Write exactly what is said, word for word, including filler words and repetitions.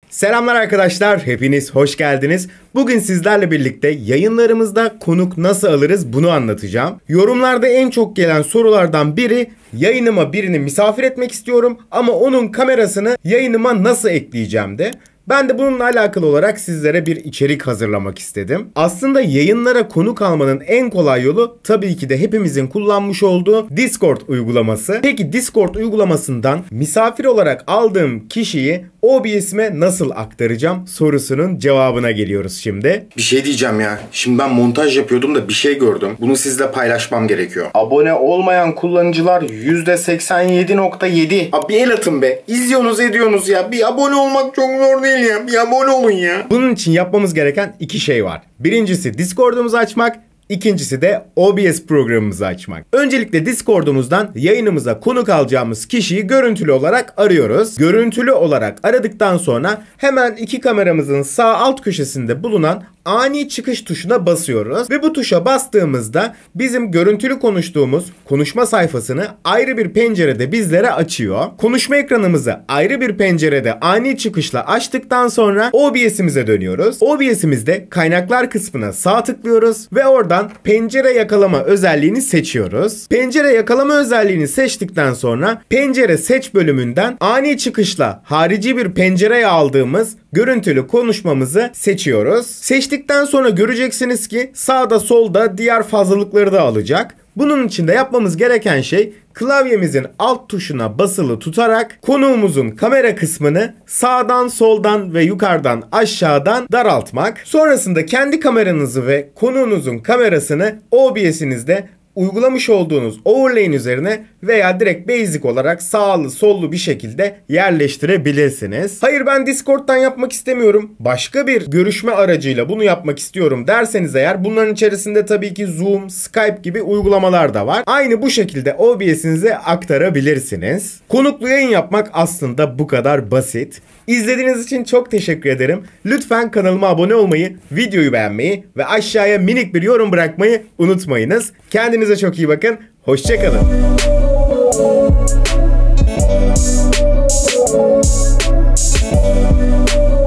Selamlar arkadaşlar, hepiniz hoş geldiniz. Bugün sizlerle birlikte yayınlarımızda konuk nasıl alırız bunu anlatacağım. Yorumlarda en çok gelen sorulardan biri, yayınıma birini misafir etmek istiyorum ama onun kamerasını yayınıma nasıl ekleyeceğim de. Ben de bununla alakalı olarak sizlere bir içerik hazırlamak istedim. Aslında yayınlara konuk almanın en kolay yolu tabii ki de hepimizin kullanmış olduğu Discord uygulaması. Peki Discord uygulamasından misafir olarak aldığım kişiyi O B S'ime nasıl aktaracağım sorusunun cevabına geliyoruz şimdi. Bir şey diyeceğim ya. Şimdi ben montaj yapıyordum da bir şey gördüm. Bunu sizle paylaşmam gerekiyor. Abone olmayan kullanıcılar yüzde seksen yedi nokta yedi. Abi bir el atın be. İzliyorsunuz ediyorsunuz ya. Bir abone olmak çok zor değil ya. Bir abone olun ya. Bunun için yapmamız gereken iki şey var. Birincisi Discord'umuzu açmak. İkincisi de O B S programımızı açmak. Öncelikle Discord'umuzdan yayınımıza konuk alacağımız kişiyi görüntülü olarak arıyoruz. Görüntülü olarak aradıktan sonra hemen iki kameramızın sağ alt köşesinde bulunan ani çıkış tuşuna basıyoruz. Ve bu tuşa bastığımızda bizim görüntülü konuştuğumuz konuşma sayfasını ayrı bir pencerede bizlere açıyor. Konuşma ekranımızı ayrı bir pencerede ani çıkışla açtıktan sonra O B S'imize dönüyoruz. O B S'imizde kaynaklar kısmına sağ tıklıyoruz ve oradan pencere yakalama özelliğini seçiyoruz. Pencere yakalama özelliğini seçtikten sonra pencere seç bölümünden ani çıkışla harici bir pencereye aldığımız görüntülü konuşmamızı seçiyoruz. Seçtikten sonra göreceksiniz ki sağda solda diğer fazlalıkları da alacak. Bunun için de yapmamız gereken şey klavyemizin alt tuşuna basılı tutarak konuğumuzun kamera kısmını sağdan soldan ve yukarıdan aşağıdan daraltmak. Sonrasında kendi kameranızı ve konuğunuzun kamerasını O B S'inizde uygulamış olduğunuz overlay'in üzerine veya direkt basic olarak sağlı sollu bir şekilde yerleştirebilirsiniz. Hayır ben Discord'dan yapmak istemiyorum, başka bir görüşme aracıyla bunu yapmak istiyorum derseniz eğer bunların içerisinde tabii ki Zoom, Skype gibi uygulamalar da var. Aynı bu şekilde O B S'inize aktarabilirsiniz. Konuklu yayın yapmak aslında bu kadar basit. İzlediğiniz için çok teşekkür ederim. Lütfen kanalıma abone olmayı, videoyu beğenmeyi ve aşağıya minik bir yorum bırakmayı unutmayınız. Kendinize çok iyi bakın. Hoşça kalın.